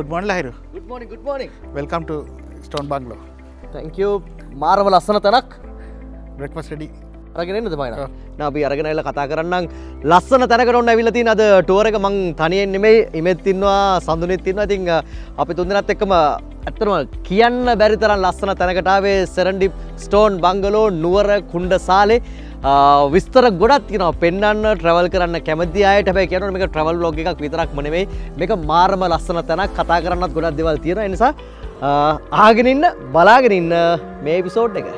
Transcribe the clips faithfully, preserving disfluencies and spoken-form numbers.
Good morning, Lahiru. Good morning, good morning. Welcome to Stone Bungalow. Thank you. මාරම ලස්සන තැනක්. Breakfast ready. අරගෙන එන්නද මයිනා? නා අපි අරගෙන ඇවිල්ලා කතා කරන්නම්. ලස්සන තැනකට ඔන්න ඇවිල්ලා තියෙන අද ටුවර් එක මං තනියෙන් නෙමෙයි ඉමෙත් ඉන්නවා සඳුනෙත් ඉන්නවා. ඉතින් අපි තුන්දෙනාත් එක්කම ඇත්තටම කියන්න බැරි තරම් ලස්සන තැනකට ආවේ සෙරන්ඩිප් ස්ටෝන් බංගලෝ නුවර කුණ්ඩසාලේ. විස්තර ගොඩක් තියෙනවා පෙන්වන්න ට්‍රැවල් කරන්න කැමති අයට. හැබැයි කියනවනේ මේක ට්‍රැවල් ව්ලොග් එකක් විතරක්ම නෙමෙයි. මේක මාරම ලස්සන තැනක්. කතා කරන්නත් ගොඩක් දේවල් තියෙනවා. ඒ නිසා අහගෙන ඉන්න බලාගෙන ඉන්න මේ එපිසෝඩ් එක.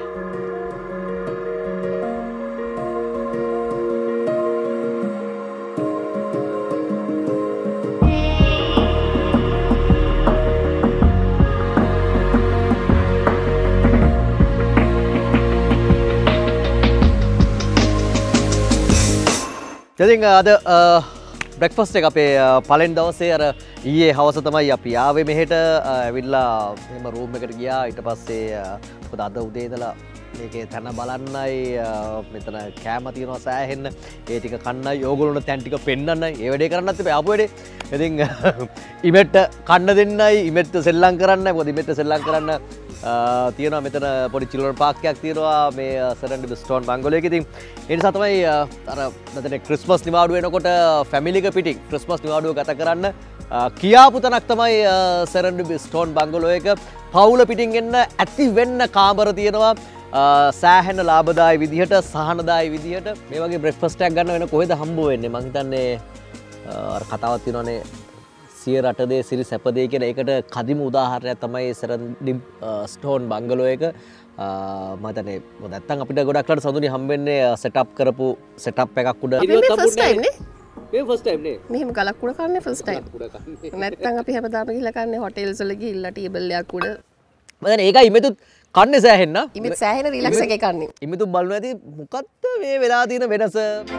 ඉතින් අද බ්‍රෙක්ෆාස්ට් එක අපේ පළවෙනි දවසේ අර ඊයේ හවස තමයි අපි ආවේ මෙහෙට ඇවිල්ලා එහෙම රූම් එකට ගියා. ඊට පස්සේ මොකද අද උදේ ඉඳලා මේකේ තන බලන්නයි මෙතන කෑම තියනවා සෑහෙන්න. ඒ ටික කන්නයි ඕගොල්ලොන්ට තැන් ටික පෙන්නන්නයි. ඒ වැඩේ කරන්නත් එපා ආපු වැඩේ. ඉතින් ඉමෙට්ට කන්න දෙන්නයි ඉමෙට්ට සෙල්ලම් කරන්නයි. මොකද ඉමෙට්ට සෙල්ලම් කරන්න තියෙනවා මෙතන පොඩි චිල්ඩ්‍රන් පාක් එකක් තියෙනවා මේ සෙරන්ඩිප් ස්ටෝන් බංගලෝ එකේ. ඉතින් ඒ නිසා තමයි අර මෙතන ක්‍රිස්මස් නිවාඩුව එනකොට ෆැමිලි එක පිටින් ක්‍රිස්මස් නිවාඩුව ගත කරන්න කියාපු තැනක් තමයි සෙරන්ඩිප් ස්ටෝන් බංගලෝ එක. පවුල පිටින් එන්න ඇති වෙන්න කාමර තියෙනවා. සෑහෙන ලාභදායි විදිහට සහනදායි විදිහට මේ වගේ බ්‍රෙක්ෆාස්ට් එකක් ගන්න වෙන කොහෙද හම්බ වෙන්නේ? මං හිතන්නේ අර කතාවක් තියෙනවානේ සිය රටදේ සිරි සැපදේ කියලා. ඒකට කදිම උදාහරණයක් තමයි සෙරන්ඩිප් ස්ටෝන් බංගලෝ එක. මම හිතන්නේ මොකද නැත්තම් අපිට ගොඩක් ලාට සඳුනි හම්බෙන්නේ සෙටප් කරපු සෙටප් එකක් උඩ. මේ ෆස්ට් ටයිම් නේ? මේ ෆස්ට් ටයිම් නේ. මෙහෙම ගලක් උඩ කන්නේ ෆස්ට් ටයිම්. නැත්තම් අපි හැමදාම ගිහලා කන්නේ හොටෙල්ස් වල ගිහිල්ලා ටේබල් එකක් උඩ. මම දැන් ඒකයි ඉමෙතුත් කන්නේ සෑහෙන්න. ඉමෙත් සෑහෙන රිලැක්ස් එකේ කන්නේ. ඉමෙතුත් බලනවා ඇති මොකද්ද මේ වෙලා තියෙන වෙනස.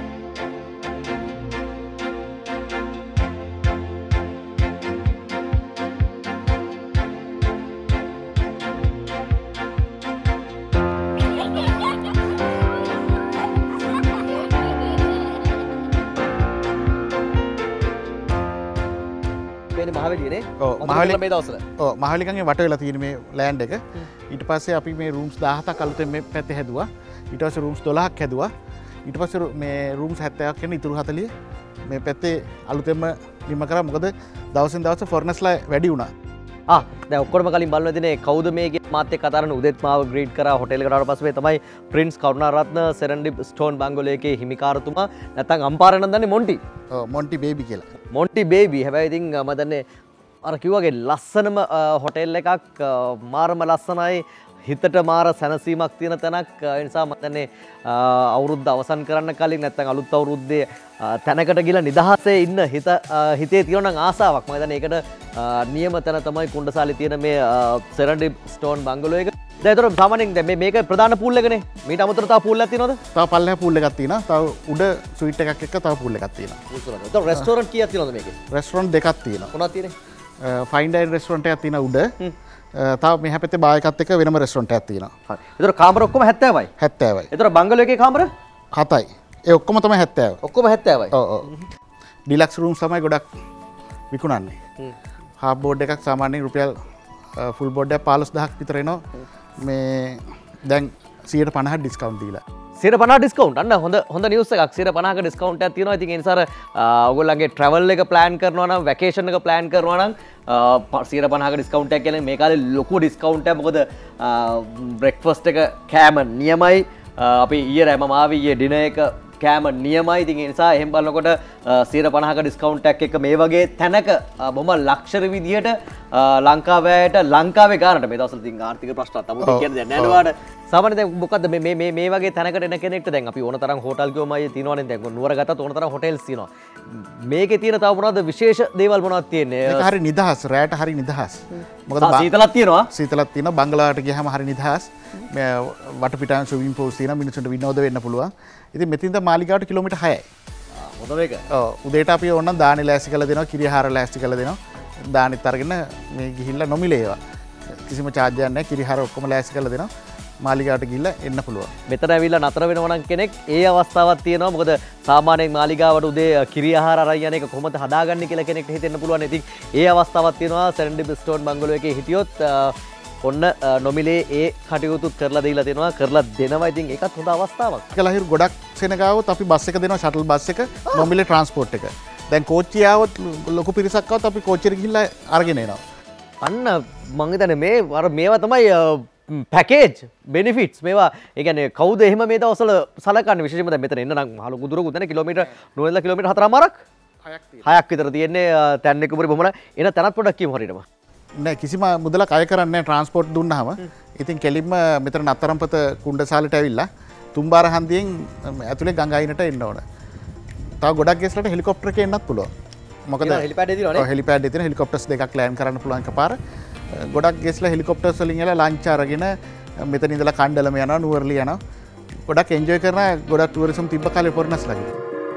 මහවැලියනේ. ඔව් මහවැලිය මේ දවස්වල. ඔව් මහවැලියකගේ වට වෙලා තියෙන මේ ලෑන්ඩ් එක. ඊට පස්සේ අපි මේ රූම්ස් දහහතක් අලුතෙන් මේ පැත්තේ හැදුවා. ඊට පස්සේ රූම්ස් දොළහක් හැදුවා. ඊට පස්සේ මේ රූම්ස් හැත්තෑවක් කියන ඉතුරු හතළිය මේ පැත්තේ අලුතෙන්ම නිම කරා. මොකද දවසින් දවස ෆොරනස්ලා වැඩි වුණා. ආ දැන් ඔක්කොම කලින් බලන්න දෙන්නේ කවුද මේකේ මාත් එක්ක කතා කරන උදේත් මාව ග්‍රීට් කරා හොටෙල් එකට ආවට පස්සේ තමයි prince Karunaratne Serendip stone bungalow එකේ හිමිකාරතුමා. නැත්නම් අම්පාරේ නම් දන්නේ මොන්ටි. ඔව් මොන්ටි බේබි කියලා. Monty baby. හැබැයි ඉතින් මම දන්නේ අර කිව්වාගේ ලස්සනම හොටෙල් එකක් මාරම ලස්සනයි. හිතට මාර සැනසීමක් තියෙන තැනක්. ඒ නිසා මම දන්නේ අවුරුද්ද අවසන් කරන්න කලින් නැත්නම් අලුත් අවුරුද්දේ තැනකට ගිහලා නිදහසේ ඉන්න හිත හිතේ තියෙන නම් ආසාවක්. මම දන්නේ ඒකට නියම තැන තමයි කුණ්ඩසාලේ තියෙන මේ සෙරන්ඩිප් ස්ටෝන් බංගලෝ එක. දැන් ඒතර සාමාන්‍යයෙන් දැන් මේ මේක ප්‍රධාන පූල් එකනේ. මීට අමතරව තව පූල් එකක් තියෙනවද? තව පල්ලෙහා පූල් එකක් තියෙනවා. තව උඩ සුයිට් එකක් එක්ක තව පූල් එකක් තියෙනවා. ඒතර රෙස්ටෝරන්ට් කීයක් තියෙනවද මේකේ? රෙස්ටෝරන්ට් දෙකක් තියෙනවා. මොනවද තියෙන්නේ? ෆයින් ඩයින් රෙස්ටෝරන්ට් එකක් තියෙනවා උඩ. තව මෙහා පැත්තේ බාර් එකත් එක්ක වෙනම රෙස්ටෝරන්ට් එකක් තියෙනවා. හරි. ඒතර කාමර ඔක්කොම හැත්තෑවයි. හැත්තෑවයි. ඒතර බංගලෝ එකේ කාමර හතයි. ඒ ඔක්කොම තමයි හැත්තෑව. ඔක්කොම හැත්තෑවයි. ඔව් ඔව්. ඩිලක්ස් රූම්ස් තමයි ගොඩක් විකුණන්නේ. හාෆ් බෝඩ් එකක් සාමාන්‍යයෙන් රුපියල් ෆුල් බෝඩ් එක පහළොස් දහසක් විතර එනවා. මේ දැන් සියයට පනහක් ඩිස්කවුන්ට් දීලා. සියයට පනහ ඩිස්කවුන්ට්. අන්න හොඳ හොඳ නිවුස් එකක්. සියයට පනහක ඩිස්කවුන්ට් එකක් තියෙනවා. ඉතින් ඒ නිසා ඔයගොල්ලන්ගේ ට්‍රැවල් එක ප්ලෑන් කරනවා නම් වැකේෂන් එක ප්ලෑන් කරනවා නම් සියයට පනහක ඩිස්කවුන්ට් එකක් කියන්නේ මේ කාලේ ලොකු ඩිස්කවුන්ට් එකක්. මොකද බ්‍රෙක්ෆාස්ට් එක කෑම නියමයි. අපි ඊයේ රෑම ආවේ ඊයේ ඩිනර් එක කෑම නියමයි. ඉතින් ඒ නිසා එහෙම බලනකොට සියයට පනහක ඩිස්කවුන්ට් එකක් එක්ක මේ වගේ තැනක බොහොම ලක්ෂරි විදියට ලංකාවේට ලංකාවේ ගානට මේ දවස්වල තියෙන ආර්ථික ප්‍රශ්නත් අමුතු කියන දෙයක් නෑ නේද? සාමාන්‍යයෙන් දැන් මොකද්ද මේ මේ මේ මේ වගේ තැනකට එන කෙනෙක්ට දැන් අපි ඕන තරම් හෝටල් කිව්වම අය තියෙනවනේ. දැන් නුවර ගත්තත් ඕන තරම් හොටෙල්ස් තියෙනවා. මේකේ තියෙන තව මොනවද විශේෂ දේවල් මොනවද තියෙන්නේ? මේක හරි නිදහස්. රැයට හරි නිදහස්. මොකද සීතලක් තියෙනවා. සීතලක් තියෙනවා. බංගලාවට ගියාම හරි නිදහස්. මේ වටපිටාන ස්විමින් පූල්ස් තියෙනවා. මිනිස්සුන්ට විනෝද වෙන්න පුළුවන්. ඉතින් මෙතින්ද මාලිගාවට කිලෝමීටර් හයයි. හොඳ මේක. ඔව් උදේට අපි ඕනනම් දානි ලෑස්ති කරලා දෙනවා. කිරිහාර ලෑස්ති කරලා දෙනවා. දානිත් අරගෙන මේ ගිහිල්ලා නොමිලේ ඒවා. කිසිම චාර්ජ් එකක් නැහැ. කිරිහාර ඔක්කොම ලෑස්ති කරලා දෙනවා. මාලිගාවට ගිහිල්ලා එන්න පුළුවන්. මෙතන ඇවිල්ලා නතර වෙනවා නම් කෙනෙක් ඒ අවස්ථාවක් තියෙනවා. මොකද සාමාන්‍යයෙන් මාලිගාවට උදේ කිරි ආහාර අරන් යන එක කොහොමද හදාගන්නේ කියලා කෙනෙක්ට හිතෙන්න පුළුවන්. ඉතින් ඒ අවස්ථාවක් තියෙනවා සෙරෙන්ඩිපි ස්ටෝන් බංගලෝ එකේ හිටියොත් ඔන්න නොමිලේ ඒ කටයුතුත් කරලා දීලා තියෙනවා. කරලා දෙනවා. ඉතින් ඒකත් හොඳ අවස්ථාවක්. ඒක ලහිරු ගොඩක් සෙනගාවොත් අපි බස් එක දෙනවා ෂටල් බස් එක නොමිලේ ට්‍රාන්ස්පෝර්ට් එක. දැන් කෝච්චිය ආවොත් ලොකු පිරිසක් ආවොත් අපි කෝච්චියට ගිහිල්ලා අරගෙන එනවා. අන්න මං හිතන්නේ මේ අර මේවා තමයි පැකේජ් බෙනිෆිට්ස් මේවා. ඒ කියන්නේ කවුද එහෙම මේ දවස්වල සලකන්නේ විශේෂයෙන්ම දැන් මෙතන එන්න නම් මහලු දුරකුත් නැහැ කිලෝමීටර් නූනලා කිලෝමීටර් හතරමාරක් හයක් විතර තියෙන්නේ තැන් එක උඩ බොමලා එන තැනත් පොඩ්ඩක් කියමු හරියටම. නෑ කිසිම මුදලක් අය කරන්නේ නැහැ ට්‍රාන්ස්පෝර්ට් දුන්නාම. ඉතින් කෙලින්ම මෙතන නතරම්පත කුණ්ඩසාලට ඇවිල්ලා තුම්බාර හන්දියෙන් ඇතුලේ ගංගායිනට එන්න ඕන. තව ගොඩක් ගෙස්ලට හෙලිකොප්ටර් එකේ එන්නත් පුළුවන්. මොකද හෙලිපෑඩ් එකේ තියෙනවා නේ. ඔව් හෙලිපෑඩ් එකේ තියෙන හෙලිකොප්ටර්ස් දෙකක් ලෑන්ඩ් කරන්න පුළුවන් එකපාර. ගොඩක් ගෙස්ලා හෙලිකොප්ටර්ස් වලින් එලා ලන්ච් අරගෙන මෙතන ඉඳලා කණ්ඩලම යනවා නුවරලි යනවා. ගොඩක් එන්ජොයි කරන ගොඩක් ටුවරිසම් තිබ්බ කාලේ පොරනස්ලාගේ.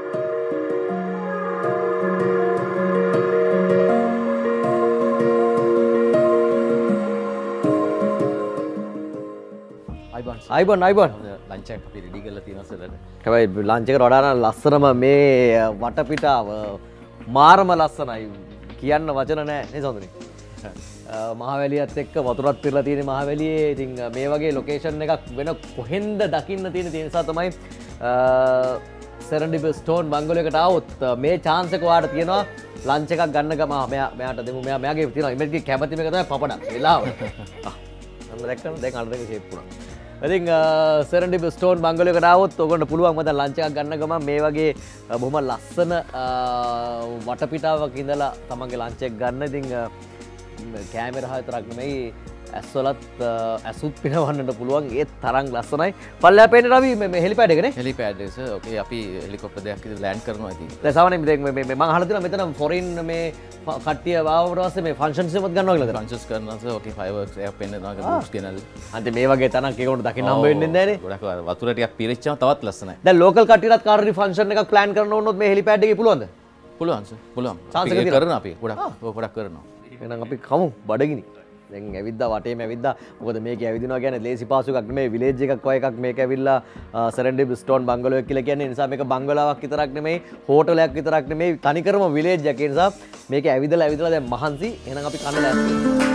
අයිබන් අයිබන් ලංච් එක අපි රෙඩි කරලා තියෙනවා සර්. හැබැයි ලන්ච් එකට වඩා නම් ලස්සනම මේ වටපිටාව මාරම ලස්සනයි. කියන්න වචන නැහැ නේ සඳුනි. මහවැලියත් එක්ක වතුරත් පිරලා තියෙන මහවැලියේ ඉතින් මේ වගේ ලොකේෂන් එකක් වෙන කොහෙන්ද දකින්න තියෙන තියෙන නිසා තමයි සෙරෙන්ඩිපි ස්ටෝන් බංගලෝ එකට ආවොත් මේ chance එක ඔයාලට තියෙනවා ලන්ච් එකක් ගන්න ගම මෙයා මෙයාට දෙමු මෙයා මෙයාගේ තියෙනවා ඉමේජ් කැමති මේක තමයි පපඩක් වෙලාව. අන්න දැක්කම දැන් අර දෙක ෂේප් වුණා. ඉතින් සෙරෙන්ඩිපි ස්ටෝන් බංගලෝ එකට ආවොත් ඔයගොල්ලෝ පුළුවන් මම දැන් ලන්ච් එකක් ගන්න ගම මේ වගේ බොහොම ලස්සන වටපිටාවක ඉඳලා තමන්ගේ ලන්ච් එක ගන්න. ඉතින් කෑමරා විතරක් නෙමෙයි ඇස්වලත් ඇසුත් පිනවන්නට පුළුවන් ඒ තරම් ලස්සනයි. පල්ලෙහා පේන රවි මේ හෙලිපෑඩ් එකනේ. හෙලිපෑඩ් එක සර්. ඕකේ අපි හෙලිකොප්ටර් දෙකක් ඉතින් ලෑන්ඩ් කරනවා ඉතින්. දැන් සාමාන්‍යයෙන් දැන් මේ මම අහලා තියෙනවා මෙතන ෆොරින් මේ කට්ටිය ආවට පස්සේ මේ ෆන්ක්ෂන්ස් එකක් ගන්නවා කියලා. ෆන්ක්ෂන්ස් කරනවා සර්. ඕකේ ෆයර්වර්ක්ස් එකක් පෙන්නනවා බූට්ස් ගෙනල්ලා. අන්තිම මේ වගේ තනක් ඒකට දකින්න හම්බ වෙන්නේ නැහැනේ. ගොඩක් වතුර ටිකක් පිරිච්චාම තවත් ලස්සනයි. දැන් ලෝකල් කට්ටියටත් කාර්රි ෆන්ක්ෂන් එකක් ප්ලෑන් කරන්න ඕනොත් මේ හෙලිපෑඩ් එකේ පුළුවන්ද? පුළුවන් සර්. පුළුවන්. chance එක කරනවා අපි. ගොඩක් ගොඩක් කරනවා. එහෙනම් අපි කමු බඩගිනි. දැන් ඇවිද්දා වටේම ඇවිද්දා. මොකද මේක ඇවිදිනවා කියන්නේ ලේසි පාසු එකක් නෙමෙයි විලේජ් එකක් වගේ එකක්. මේක ඇවිල්ලා සෙරෙන්ඩිපි ස්ටෝන් බංගලෝ එක කියලා කියන්නේ. නිසා මේක බංගලාවක් විතරක් නෙමෙයි හෝටලයක් විතරක් නෙමෙයි තනිකරම විලේජ් එකක්. ඒ නිසා මේක ඇවිදලා ඇවිදලා දැන් මහන්සි. එහෙනම් අපි කන්න ලෑස්ති.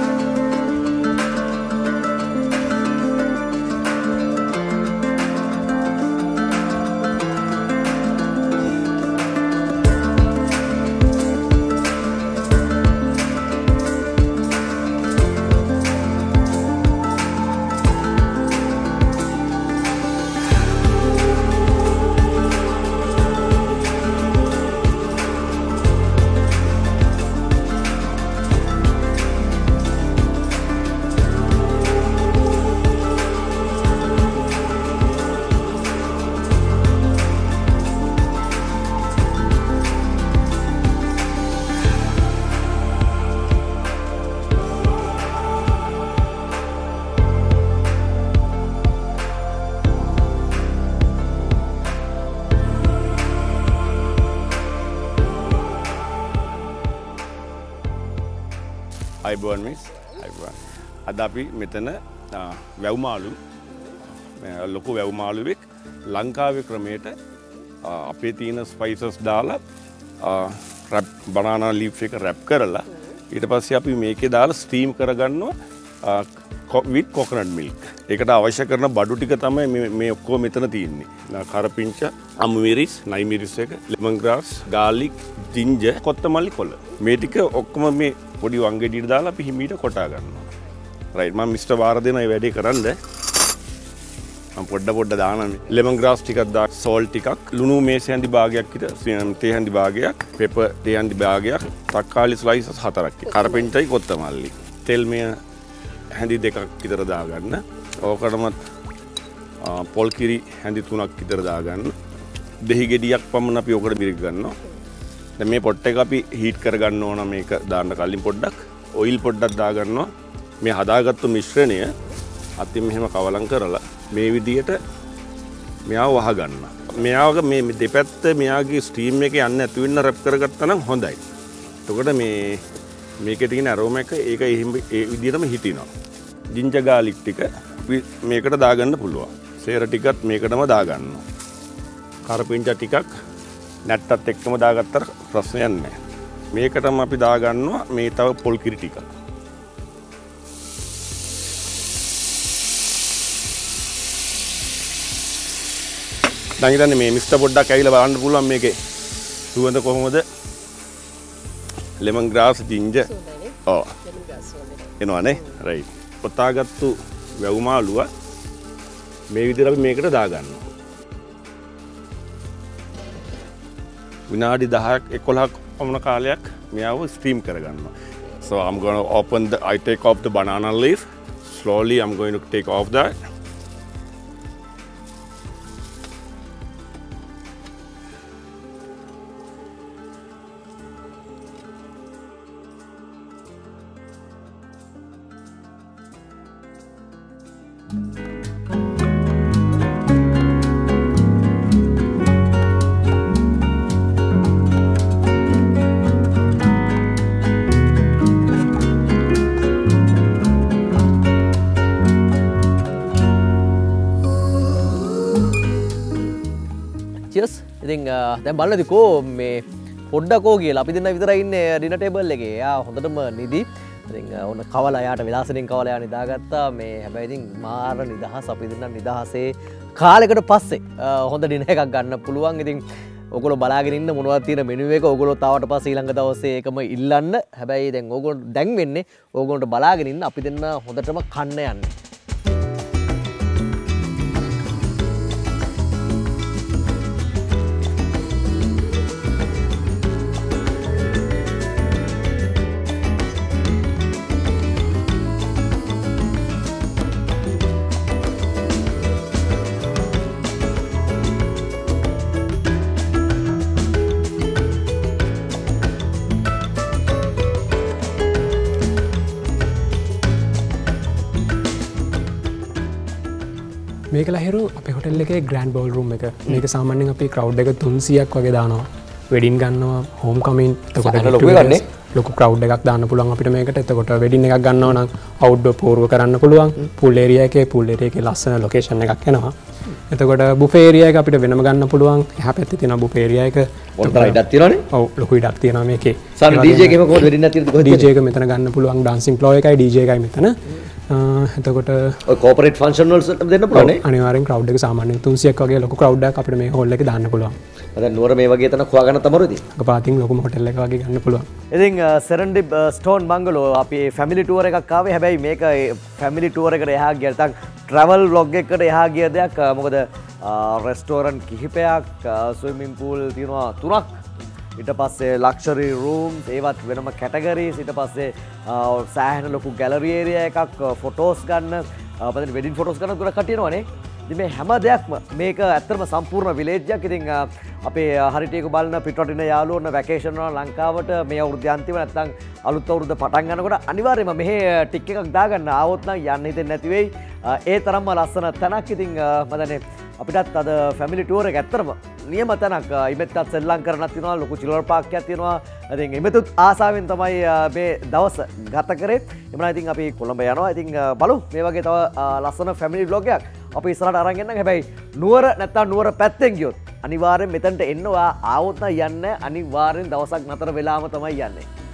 අයිබෝන් මිස් අද අපි මෙතන වැව්මාලු ලොකු වැව්මාලුවෙක් ලංකාවේ ක්‍රමයට අපේ තියෙන ස්පයිසස් දාලා රැප් බනානා ලීෆ් එක රැප් කරලා ඊට පස්සේ අපි මේකේ දාලා ස්ටීම් කරගන්නවා විත් කොකනට් මිල්ක්. ඒකට අවශ්‍ය කරන බඩු ටික තමයි මේ ඔක්කොම මෙතන තියෙන්නේ. කරපිංච, අමුමිරිස්, නයිමිරිස් එක, ලෙමන් ග්‍රාස්, ගාර්ලික්, ජින්ජර්, කොත්තමල්ලි කොළ. මේ ටික ඔක්කොම මේ පොඩි වංගෙඩියට දාලා අපි හිමීට කොටා ගන්නවා. රයිට් මම මිස්ටර් වාර දෙන මේ වැඩේ කරන්න. මම පොඩ පොඩ දානනේ. ලෙමන් ග්‍රාස් ටිකක් දා, සෝල්ට් ටිකක්, ලුණු මේසෙ හන්දි භාගයක් විතර, තේ හන්දි භාගයක්, පෙපර් තේ හන්දි භාගයක්, තක්කාලි ස්ලයිසස් හතරක්. කරපිංචයි කොත්තමල්ලි. තෙල් මේ හැඳි දෙකක් විතර දාගන්න. ඕකටම පොල් කිරි හැඳි තුනක් විතර දාගන්න. දෙහි ගෙඩියක් පමණ අපි ඕකට බිරික් ගන්නවා. දැන් මේ පොට් එක අපි හීට් කරගන්න ඕන මේක දාන්න කලින් පොඩ්ඩක් ඔයිල් පොඩ්ඩක් දාගන්නවා. මේ හදාගත්තු මිශ්‍රණය අතින් මෙහෙම කවලම් කරලා මේ විදියට මෙයාව වහ ගන්න. මෙයාවක මේ දෙපැත්ත මෙයාගේ ස්ටීම් එකේ යන්න නැති වෙන්න රැප් කරගත්තා නම් හොඳයි. එතකොට මේ මේකේ තියෙන ඇරෝම එක ඒක ඒ විදිහටම හිටිනවා. ජින්ජර් ගාර්ලික් ටික මේකට දාගන්න පුළුවන්. සේර ටිකත් මේකටම දාගන්න. කරපිංචා ටිකක් නැට්ටත් එක්කම දාගත්තට ප්‍රශ්නයක් නැහැ. මේකටම අපි දාගන්නවා මේ තව පොල් කිරි ටික. දැන් ඉතින් මේ මිස්ටර් පොඩ්ඩක් ඇවිල්ලා බලන්න පුළුවන් මේකේ සුවඳ කොහොමද? Lemon grass ginger. ඔව්. එනවනේ. රයිට්. පොතාගත්තු වැව් මාළුව මේ විදිහට අපි මේකට දාගන්නවා. විනාඩි දහයක් එකොළහක් පමණ කාලයක් මෙයාව ස්ටීම් කරගන්නවා. So I'm going to open the I take off the banana leaf. Slowly I'm going to take off that. ඉතින් දැන් බලන්නදිකෝ මේ පොඩ්ඩකෝ කියලා අපි දෙන්න විතරයි ඉන්නේ ඩිනර් ටේබල් එකේ. එයා හොඳටම නිදි. ඉතින් ඔන්න කවලා යාට විලාසෙන් කවලා යා නිදාගත්තා. මේ හැබැයි ඉතින් මාර නිදහස් අපි දෙන්න නිදහසේ කාලයකට පස්සේ හොඳ ඩිනර් එකක් ගන්න පුළුවන්. ඉතින් ඔයගොල්ලෝ බලාගෙන ඉන්න මොනවද තියෙන මෙනු එක ඔයගොල්ලෝ තාවට පස්සේ ඊළඟ දවසේ ඒකම ඉල්ලන්න. හැබැයි දැන් ඔයගොල්ලෝ දැන් වෙන්නේ ඔයගොල්ලන්ට බලාගෙන ඉන්න අපි දෙන්න හොඳටම කන්න යන්නේ. මේක ලහිරු අපේ හොටෙල් එකේ ග්‍රෑන්ඩ් බෝල් රූම් එක. මේක සාමාන්‍යයෙන් අපි ක්‍රවුඩ් එක තුන්සියක් වගේ දානවා. වෙඩින් ගන්නවා, හෝම් කමින්, එතකොට ලොකු ගන්නේ. ලොකු ක්‍රවුඩ් එකක් දාන්න පුළුවන් අපිට මේකට. එතකොට වෙඩින් එකක් ගන්නවා නම් අවුට්ඩෝර් පෝරුව කරන්න පුළුවන්. පූල් ඒරියා එකේ පූල් ඒරියා එකේ ලස්සන ලොකේෂන් එකක් එනවා. එතකොට බුෆේ ඒරියා එක අපිට වෙනම ගන්න පුළුවන්. එහා පැත්තේ තියෙන බුෆේ ඒරියා එක පොඩ්ඩක් ඉඩක් තියෙනවනේ. ඔව් ලොකු ඉඩක් තියෙනවා මේකේ. සාමාන්‍ය ඩීජේ එකේම කොහොමද වෙඩින් නැතිද කොහොමද? ඩීජේ එක මෙතන ගන්න පුළුවන්. ඩාන්සින් ෆ්ලෝර් එකයි ඩීජේ එකයි මෙතන. එතකොට ඔය කෝපරේට් ෆන්ක්ෂන් වලට දෙන්න පුළුවන් නේ. අනිවාර්යෙන් ක්‍රවුඩ් එක සාමාන්‍යයෙන් තුන්සියක් වගේ ලොකු ක්‍රවුඩ් එකක් අපිට මේ හෝල් එකේ දාන්න පුළුවන්. දැන් නුවර මේ වගේ තැනක් හොයාගන්න තමරුද? අකපාතින් ලොකුම හොටෙල් එක වගේ ගන්න පුළුවන්. ඉතින් සෙරන්ඩිප් ස්ටෝන් බංගලෝ අපි ෆැමිලි ටුවර් එකක් ආවේ. හැබැයි මේක ෆැමිලි ටුවර් එකට එහා ගිය නැත්නම් ට්‍රැවල් ව්ලොග් එකකට එහා ගිය දෙයක්. මොකද රෙස්ටෝරන්ට් කිහිපයක්, ස්විමින් පූල් තියෙනවා තුනක්. ඊට පස්සේ ලක්ෂරි රූම්ස් ඒවත් වෙනම කැටගරීස්. ඊට පස්සේ සෑහෙන ලොකු ගැලරි ඒරියා එකක්, ෆොටෝස් ගන්න, පදින් වෙඩින් ෆොටෝස් ගන්න ගොඩක් කටියනවනේ. ඉතින් මේ හැම දෙයක්ම මේක ඇත්තටම සම්පූර්ණ විලේජ් එකක්. ඉතින් අපේ හරිටියක බලන පිටරටින යාළුවෝ වැකේෂන් වල ලංකාවට මේ අවුරුද්ද අන්තිම නැත්නම් අලුත් අවුරුද්ද පටන් ගන්නකොට අනිවාර්යයෙන්ම මෙහෙ ටික් එකක් දාගන්න ආවොත් නම් යන්න හිතෙන්නේ නැති වෙයි. ඒ තරම්ම ලස්සන තැනක්. ඉතින් මම දන්නේ අපිටත් අද ෆැමිලි ටුවර් එක ඇත්තටම නියම තැනක්. ඉමෙත්තත් සෙල්ලම් කරන්නත් තියෙනවා, ලොකු චිලර් පාක් එකක් තියෙනවා. ඉතින් ඉමෙතුත් ආසාවෙන් තමයි මේ දවස් ගත කරේ. එමුනා ඉතින් අපි කොළඹ යනවා. ඉතින් බලමු මේ වගේ තව ලස්සන ෆැමිලි ව්ලොග් එකක් අපි ඉස්සරහට අරන් එන්නම්. හැබැයි නුවර නැත්තම් නුවර පැත්තෙන් ගියොත් අනිවාර්යෙන් මෙතනට එන්න ඔයා ආවොත් නම් යන්න අනිවාර්යෙන් දවසක් නතර වෙලාම තමයි යන්නේ.